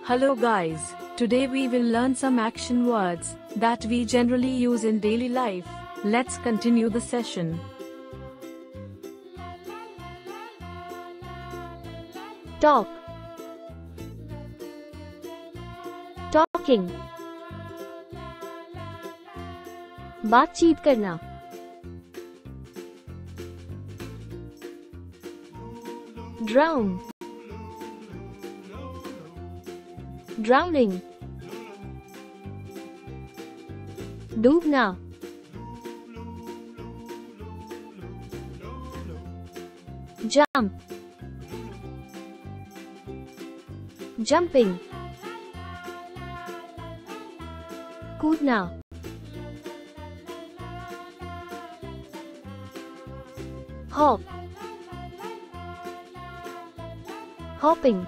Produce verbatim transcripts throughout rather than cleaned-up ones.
Hello guys, today we will learn some action words that we generally use in daily life. Let's continue the session. Talk. Talking. बातचीत करना. Drown. Drowning. डूबना. Jump. Jumping. कूदना. Hop. Hopping.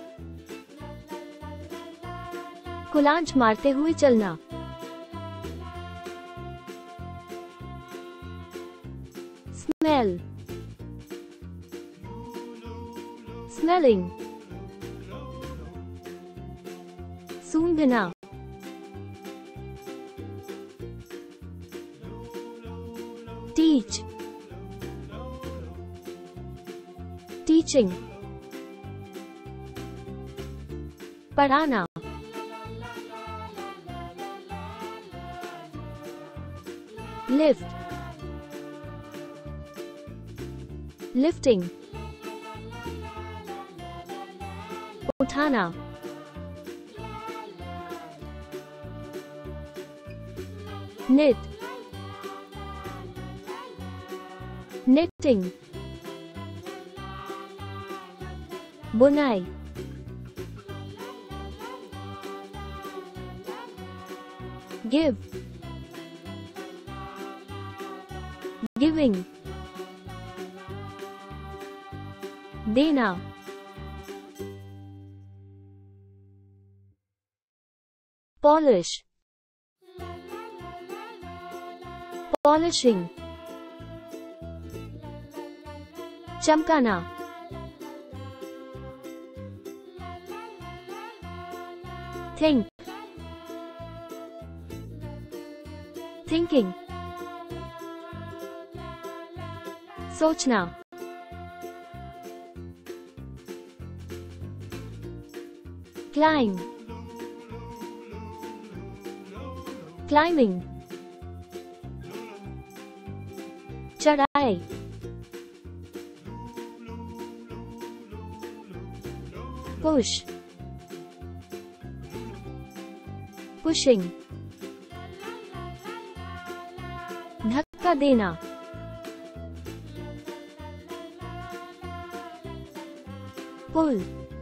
कुलांच मारते हुए चलना. Smell. Smelling. सूंघना. Teach. Teaching. पढ़ाना. Lift. Lifting. उठाना. Knit. Knitting. बुनाई. Give. Giving. देना. Polish. Polishing. चमकाना. Think. Thinking. सोचना. Climb. Climbing. चढ़ाई. Push. Pushing. धक्का देना. Pull.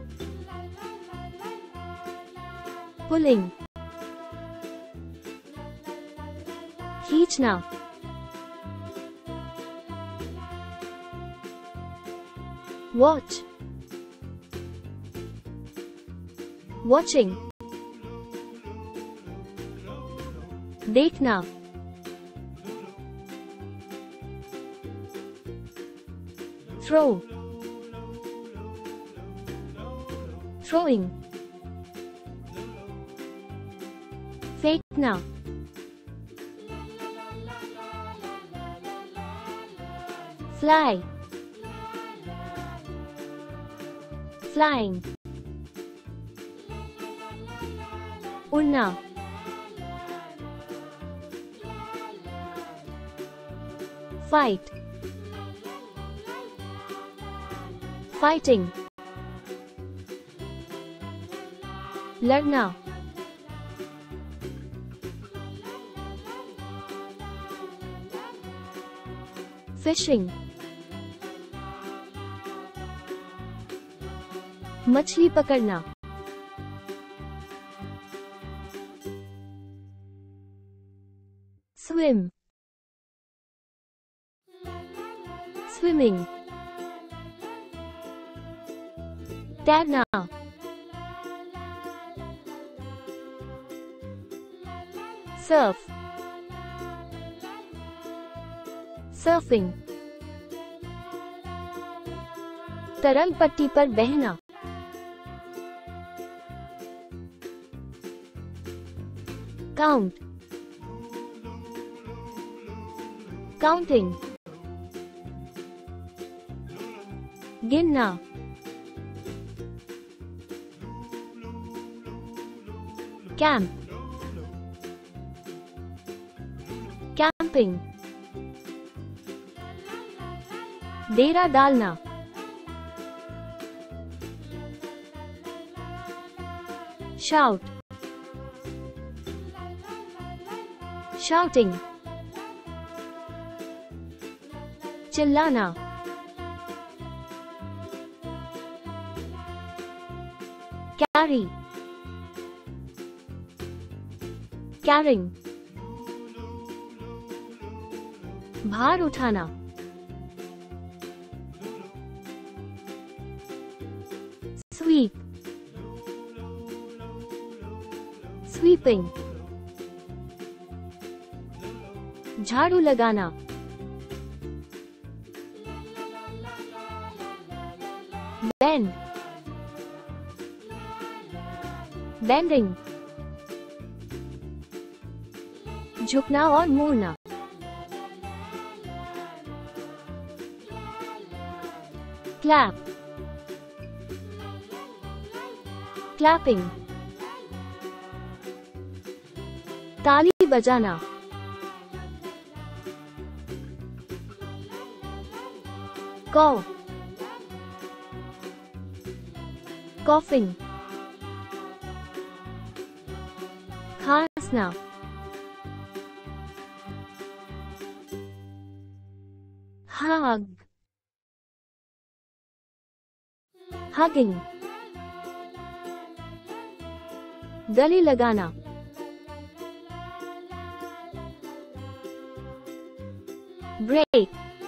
Pulling. खींचना. Watch. Watching. देखना. Throw. Throwing. फेंकना. Fly. Flying. उड़ना. Fight. Fighting. लड़ना. Fishing. मछली पकड़ना. Swim. Swimming. तैरना. Surf. Surfing. तरल पट्टी पर बहना. count, counting, गिनना, camp, camping, डेरा डालना, shout, shouting, चिल्लाना, carry, carrying, भार उठाना, sweep, sweeping, झाड़ू लगाना, bend, bending, झुकना और मुड़ना, clap, clapping, ताली बजाना, cough, coughing, खांसना, hug, hugging, गले लगाना, break,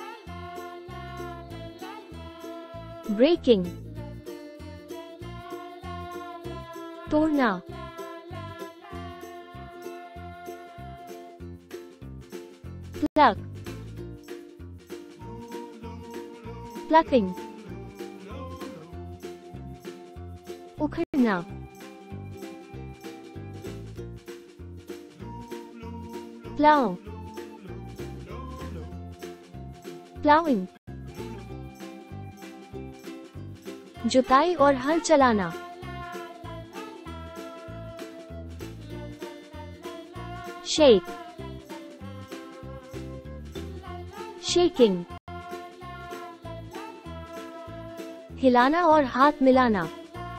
breaking, तोड़ना, pluck, plucking, उखड़ना, plow, plowing, जुताई और हल चलाना, shake, shaking, हिलाना और हाथ मिलाना,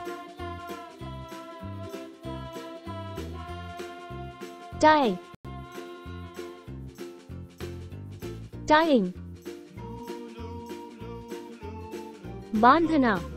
tie, tying, बांधना,